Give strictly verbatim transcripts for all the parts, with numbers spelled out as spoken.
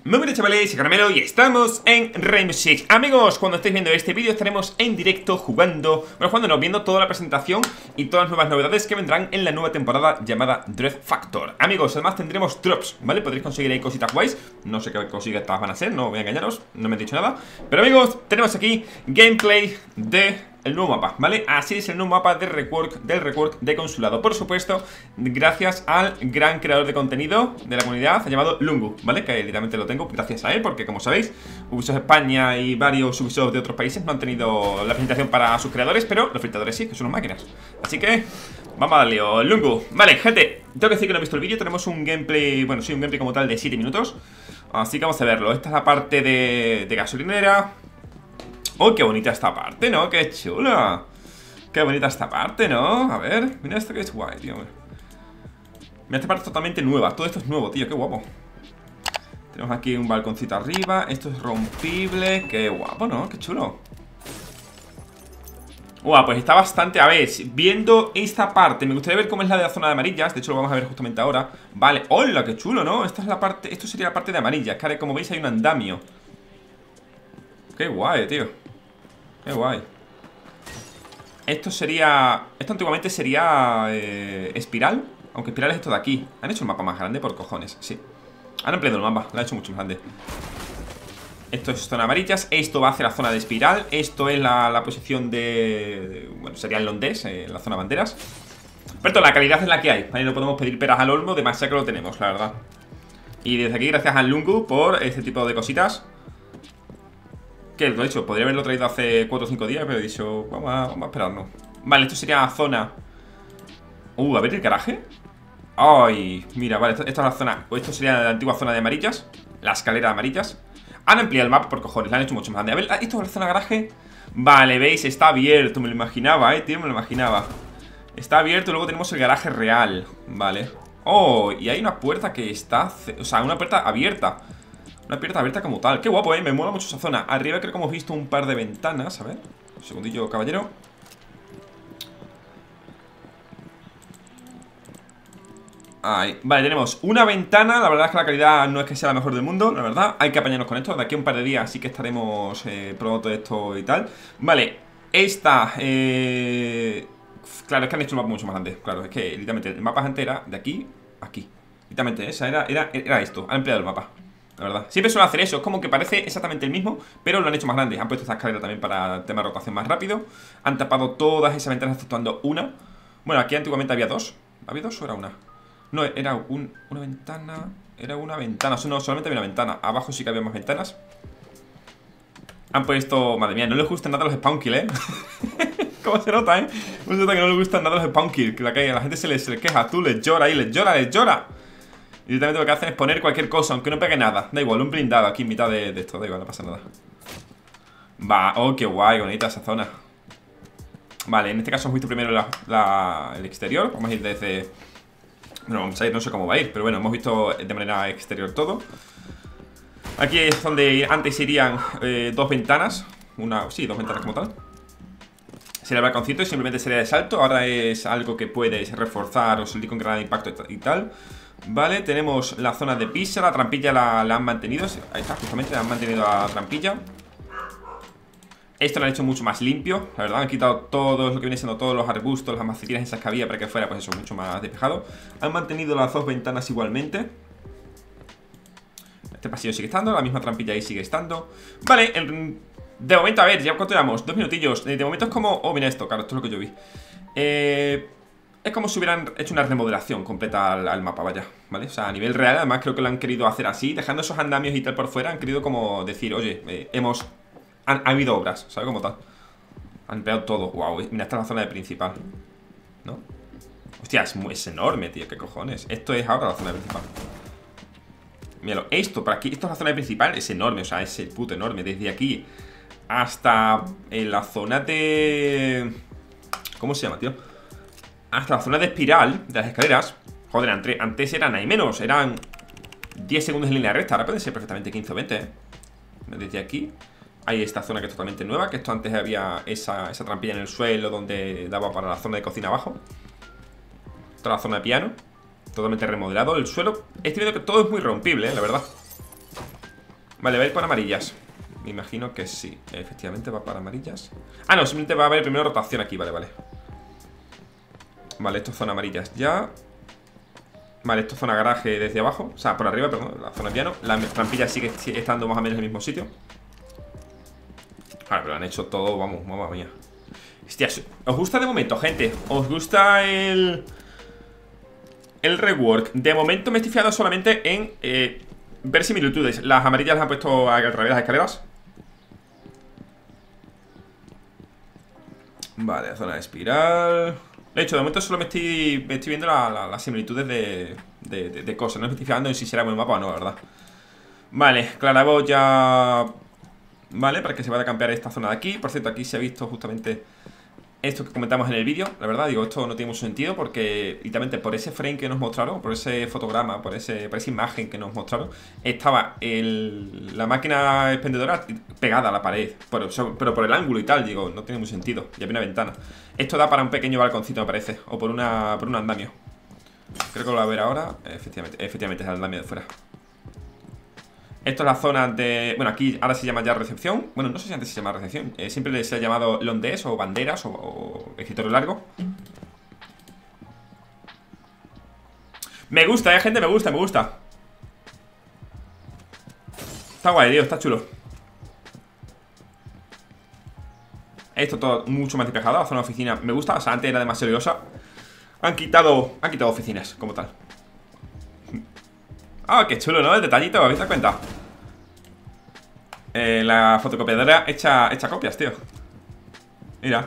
Muy buenas chavales, soy Caramelo y estamos en Rainbow Six. Amigos, cuando estéis viendo este vídeo estaremos en directo jugando, bueno, jugando no, viendo toda la presentación y todas las nuevas novedades que vendrán en la nueva temporada llamada Dread Factor. Amigos, además tendremos drops, ¿vale? Podréis conseguir ahí cositas guays. No sé qué cositas van a ser, no voy a engañaros, no me han dicho nada. Pero amigos, tenemos aquí gameplay de... el nuevo mapa, ¿vale? Así es el nuevo mapa de rework, del rework de consulado. Por supuesto, gracias al gran creador de contenido de la comunidad llamado Lungu, ¿vale? Que literalmente lo tengo gracias a él, porque como sabéis, Ubisoft España y varios Ubisoft de otros países no han tenido la presentación para sus creadores, pero los filtradores sí, que son unas máquinas. Así que vamos a darle a Lungu. Vale, gente, tengo que decir que no he visto el vídeo. Tenemos un gameplay, bueno, sí, un gameplay como tal de siete minutos. Así que vamos a verlo. Esta es la parte de, de gasolinera. ¡Oh, qué bonita esta parte!, ¿no? ¡Qué chula! ¡Qué bonita esta parte!, ¿no? A ver, mira esto que es guay, tío. Mira, esta parte es totalmente nueva. Todo esto es nuevo, tío, qué guapo. Tenemos aquí un balconcito arriba. Esto es rompible. Qué guapo, ¿no? Qué chulo. Guau, pues está bastante... A ver, viendo esta parte, me gustaría ver cómo es la de la zona de amarillas. De hecho, lo vamos a ver justamente ahora. Vale, ¡hola! ¡Qué chulo!, ¿no? Esta es la parte... Esto sería la parte de amarillas. Que ahora, como veis, hay un andamio. Qué guay, tío. Qué guay. Esto sería... Esto antiguamente sería eh, espiral. Aunque espiral es esto de aquí. Han hecho un mapa más grande por cojones, sí. Han ampliado el mapa, lo han hecho mucho más grande. Esto es zona amarillas. Esto va hacia la zona de espiral. Esto es la, la posición de... Bueno, sería el londés, eh, la zona banderas. Pero la calidad es la que hay, ¿vale? No podemos pedir peras al olmo, demasiado que lo tenemos, la verdad. Y desde aquí, gracias al Lungu por este tipo de cositas. Que lo he dicho, podría haberlo traído hace cuatro o cinco días, pero he dicho, vamos a, vamos a esperarnos. Vale, esto sería la zona. Uh, a ver el garaje. Ay, mira, vale, esto, esta es la zona. Esto sería la antigua zona de amarillas. La escalera de amarillas. Han ampliado el mapa por cojones, la han hecho mucho más grande. A ver, esto es la zona de garaje. Vale, veis, está abierto, me lo imaginaba, eh, tío, me lo imaginaba. Está abierto, luego tenemos el garaje real. Vale. Oh, y hay una puerta que está... O sea, una puerta abierta. Una puerta abierta como tal. Qué guapo, eh, me mola mucho esa zona. Arriba creo que hemos visto un par de ventanas. A ver, un segundillo, caballero. Ahí, vale, tenemos una ventana. La verdad es que la calidad no es que sea la mejor del mundo, la verdad, hay que apañarnos con esto. De aquí a un par de días sí que estaremos eh, probando todo esto y tal. Vale, esta eh... Claro, es que han hecho un mapa mucho más grande. Claro, es que literalmente el mapa antes era de aquí a aquí. Literalmente, esa era, era, era esto. Han ampliado el mapa, la verdad. Siempre suelen hacer eso, es como que parece exactamente el mismo, pero lo han hecho más grande. Han puesto esta escalera también para el tema de rotación más rápido. Han tapado todas esas ventanas exceptuando una. Bueno, aquí antiguamente había dos. ¿Había dos o era una? No, era un, una ventana. Era una ventana, no, solamente había una ventana. Abajo sí que había más ventanas. Han puesto, madre mía, no les gustan nada los spawn kill, ¿eh? ¿Cómo se nota, eh? Se nota que no les gustan nada los spawn kill. Que la, que la gente se les, se les queja, tú les llora ahí, les llora, les llora. Y directamente lo que hacen es poner cualquier cosa, aunque no pegue nada. Da igual, un blindado aquí en mitad de, de esto. Da igual, no pasa nada. Va, oh, qué guay, bonita esa zona. Vale, en este caso hemos visto primero la, la, el exterior. Vamos a ir desde... Bueno, vamos a ir, no sé cómo va a ir, pero bueno, hemos visto de manera exterior todo. Aquí es donde antes irían eh, dos ventanas. Una, sí, dos ventanas como tal. Sería el balconcito y simplemente sería de salto. Ahora es algo que puedes reforzar o salir con granada de impacto y tal. Vale, tenemos la zona de pisa. La trampilla la, la han mantenido. Ahí está, justamente la han mantenido la trampilla. Esto lo han hecho mucho más limpio, la verdad. Han quitado todo lo que viene siendo todos los arbustos, las macetinas esas que había para que fuera, pues eso, mucho más despejado. Han mantenido las dos ventanas igualmente. Este pasillo sigue estando, la misma trampilla ahí sigue estando. Vale, el, de momento, a ver, ya cuánto llevamos, dos minutillos. De momento es como, oh, mira esto, claro, esto es lo que yo vi. Eh... Es como si hubieran hecho una remodelación completa al, al mapa, vaya, ¿vale? O sea, a nivel real, además creo que lo han querido hacer así. Dejando esos andamios y tal por fuera, han querido como decir, oye, eh, hemos... Han, ha habido obras, ¿sabes? Como tal. Han empleado todo, wow, mira, esta es la zona de principal, ¿no? Hostia, es, muy, es enorme, tío, qué cojones. Esto es ahora la zona de principal. Míralo, esto, por aquí, esto es la zona de principal, es enorme, o sea, es el puto enorme. Desde aquí hasta en la zona de... ¿Cómo se llama, tío? Hasta la zona de espiral de las escaleras. Joder, antes, antes eran ahí menos. Eran diez segundos en línea recta. Ahora pueden ser perfectamente quince o veinte, ¿eh? Desde aquí hay esta zona que es totalmente nueva. Que esto antes había esa, esa trampilla en el suelo donde daba para la zona de cocina abajo. Toda la zona de piano totalmente remodelado. El suelo, estoy viendo que todo es muy rompible, ¿eh? La verdad. Vale, va a ir por amarillas. Me imagino que sí. Efectivamente va para amarillas. Ah, no, simplemente va a haber primero rotación aquí. Vale, vale. Vale, esto es zona amarillas ya. Vale, esto es zona garaje desde abajo. O sea, por arriba, perdón, la zona piano. La trampilla sigue estando más o menos en el mismo sitio. Vale, pero han hecho todo, vamos, mamma mía. Hostias, ¿os gusta de momento, gente? ¿Os gusta el... el rework? De momento me estoy fijando solamente en eh, ver similitudes. Las amarillas las han puesto a través de las escaleras. Vale, zona de espiral. De hecho, de momento solo me estoy, me estoy viendo la, la, las similitudes de, de, de, de cosas. No me estoy fijando en si será buen mapa o no, la verdad. Vale, claravoz ya... Vale, para que se vaya a campear esta zona de aquí. Por cierto, aquí se ha visto justamente esto que comentamos en el vídeo. La verdad, digo, esto no tiene mucho sentido porque literalmente por ese frame que nos mostraron, por ese fotograma, por, ese, por esa imagen que nos mostraron, estaba el, la máquina expendedora pegada a la pared, pero, pero por el ángulo y tal, digo, no tiene mucho sentido. Y había una ventana. Esto da para un pequeño balconcito, me parece, o por, una, por un andamio. Creo que lo voy a ver ahora. Efectivamente, efectivamente es el andamio de fuera. Esto es la zona de... Bueno, aquí ahora se llama ya recepción. Bueno, no sé si antes se llama recepción. eh, Siempre se ha llamado londés o banderas o, o escritorio largo. Me gusta, eh, gente, me gusta, me gusta. Está guay, tío, está chulo. Esto todo mucho más despejado. La zona de oficina me gusta, o sea, antes era demasiado liosa. Han quitado, han quitado oficinas, como tal. Ah, qué chulo, ¿no? El detallito, ¿habéis dado cuenta? Eh, la fotocopiadora echa, echa copias, tío. Mira.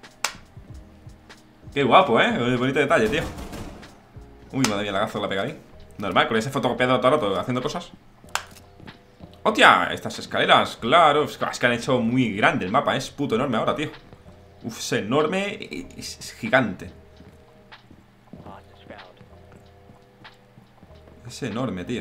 Qué guapo, ¿eh? Bonito detalle, tío. Uy, madre mía, la gazo la pega ahí. Normal, con ese fotocopiador todo el rato haciendo cosas. ¡Hostia! Estas escaleras, claro. Es que han hecho muy grande el mapa. Es puto enorme ahora, tío. Uf, es enorme. Es, es gigante. Es enorme, tío.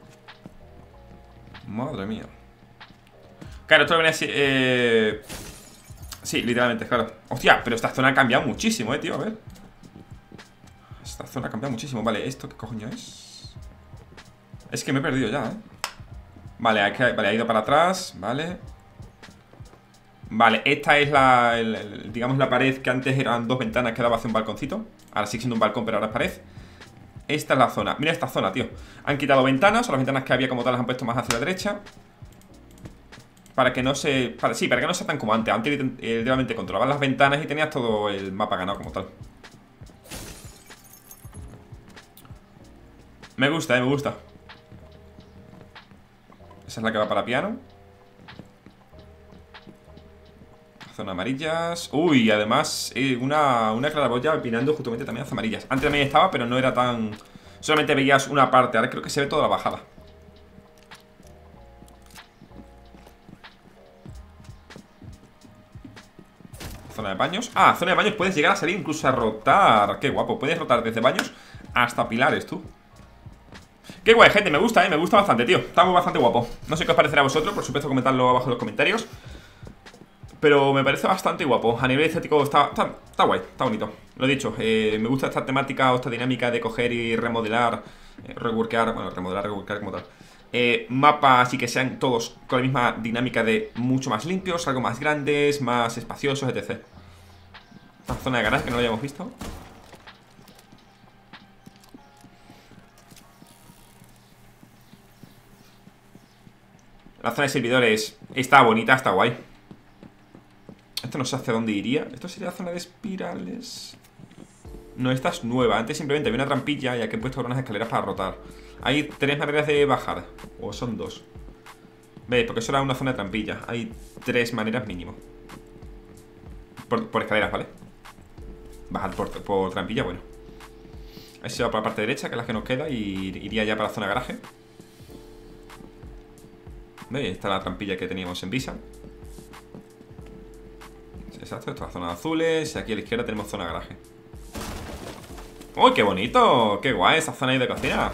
Madre mía. Claro, esto venía así, eh... sí, literalmente, claro. Hostia, pero esta zona ha cambiado muchísimo, eh, tío, a ver. Esta zona ha cambiado muchísimo. Vale, ¿esto qué coño es? Es que me he perdido ya, eh. Vale, hay que, vale, ha ido para atrás, vale. Vale, esta es la, el, el, digamos, la pared que antes eran dos ventanas que daba hacia un balconcito. Ahora sigue siendo un balcón, pero ahora es pared. Esta es la zona, mira esta zona, tío. Han quitado ventanas, o las ventanas que había como tal las han puesto más hacia la derecha. Para que no se... Para, sí, para que no sea tan como antes. Antes literalmente controlabas las ventanas y tenías todo el mapa ganado como tal. Me gusta, eh, me gusta. Esa es la que va para piano. Zona amarillas. Uy, además eh, una, una claraboya opinando justamente también hacia amarillas. Antes también estaba, pero no era tan... Solamente veías una parte. Ahora creo que se ve toda la bajada. Zona de baños. Ah, zona de baños puedes llegar a salir incluso a rotar. Qué guapo, puedes rotar desde baños hasta pilares, tú. Qué guay, gente, me gusta, eh, me gusta bastante, tío. Está muy bastante guapo. No sé qué os parecerá a vosotros, por supuesto comentadlo abajo en los comentarios. Pero me parece bastante guapo. A nivel estético está, está, está guay, está bonito. Lo he dicho, eh, me gusta esta temática o esta dinámica de coger y remodelar, eh, reworkear, bueno, remodelar, reworkear como tal. Eh, mapas y que sean todos con la misma dinámica de mucho más limpios, algo más grandes, más espaciosos, etcétera. Esta zona de garaje que no lo habíamos visto. La zona de servidores está bonita, está guay. Esto no sé hacia dónde iría. Esto sería la zona de espirales. No, esta es nueva. Antes simplemente había una trampilla y aquí he puesto unas escaleras para rotar. Hay tres maneras de bajar. O son dos. ¿Veis? Porque eso era una zona de trampilla. Hay tres maneras mínimo. Por, por escaleras, ¿vale? Bajar por, por trampilla, bueno. Ahí se va por la parte derecha, que es la que nos queda. Y iría ya para la zona de garaje. ¿Veis? Esta es la trampilla que teníamos en Visa. Exacto, esta es la zona de azules. Y aquí a la izquierda tenemos zona de garaje. ¡Uy, qué bonito! ¡Qué guay esa zona ahí de cocina!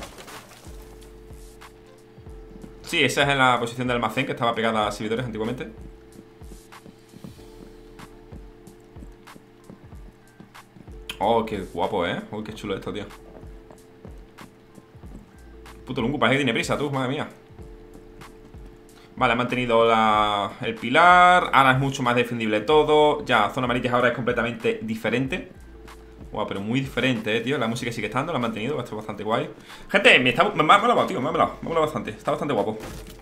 Sí, esa es en la posición del almacén que estaba pegada a servidores antiguamente. Oh, qué guapo, ¿eh? Uy, qué chulo esto, tío. Puto Lungu, parece que tiene prisa, tú, madre mía. Vale, ha mantenido la, el pilar. Ahora es mucho más defendible todo. Ya, zona amarilla ahora es completamente diferente. Guau, pero muy diferente, eh, tío. La música sigue estando, la ha mantenido, esto es bastante guay. Gente, me, está, me, me ha molado, tío, me ha molado, me ha molado bastante. Está bastante guapo.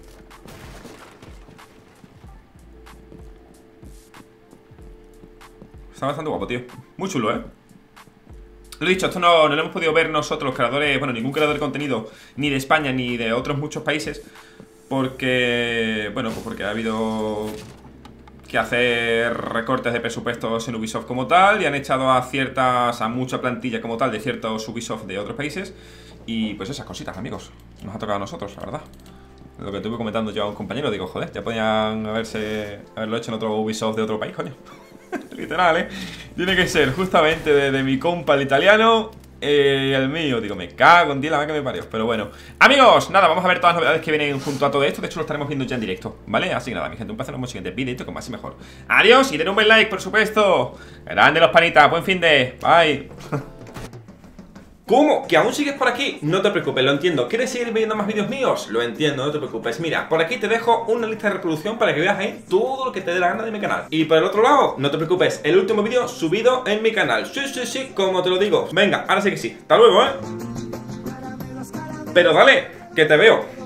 Está bastante guapo, tío. Muy chulo, eh. Lo he dicho, esto no, no lo hemos podido ver nosotros, los creadores. Bueno, ningún creador de contenido, ni de España, ni de otros muchos países. Porque, bueno, pues porque ha habido que hacer recortes de presupuestos en Ubisoft como tal, y han echado a ciertas, a mucha plantilla como tal de ciertos Ubisoft de otros países. Y pues esas cositas, amigos, nos ha tocado a nosotros, la verdad. Lo que estuve comentando yo a un compañero, digo, joder, ya podían haberse haberlo hecho en otro Ubisoft de otro país, coño. Literal, eh. Tiene que ser justamente de, de mi compa el italiano, eh, el mío. Digo, me cago en diez la vaca que me parió. Pero bueno, amigos, nada, vamos a ver todas las novedades que vienen junto a todo esto. De hecho lo estaremos viendo ya en directo, ¿vale? Así que nada, mi gente, un placer, nos vemos en el siguiente vídeo con más y mejor. Adiós y den un buen like, por supuesto. Grande los panitas, buen fin de, bye. ¿Cómo? ¿Que aún sigues por aquí? No te preocupes, lo entiendo. ¿Quieres seguir viendo más vídeos míos? Lo entiendo, no te preocupes. Mira, por aquí te dejo una lista de reproducción para que veas ahí todo lo que te dé la gana de mi canal. Y por el otro lado, no te preocupes, el último vídeo subido en mi canal. Sí, sí, sí, como te lo digo. Venga, ahora sí que sí. Hasta luego, ¿eh? Pero dale, que te veo.